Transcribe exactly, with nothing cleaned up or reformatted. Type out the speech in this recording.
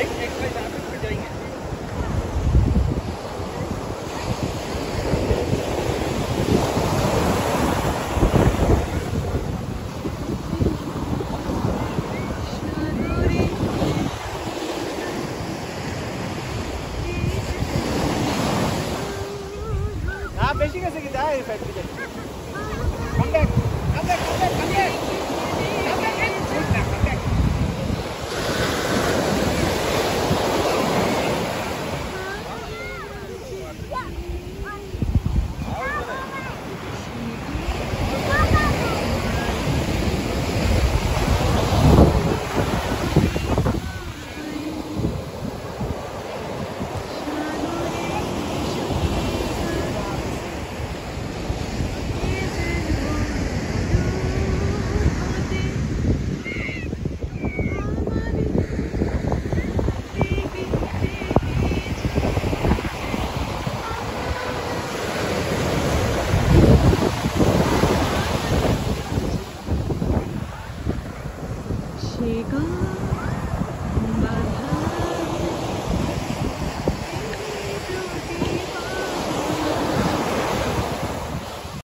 एक एक बार यहाँ पे फिर जाएंगे। आप बेटी कैसे की जाए फैक्ट्री के? Come back, come back, come back, come back, come back, come back, come back. 시간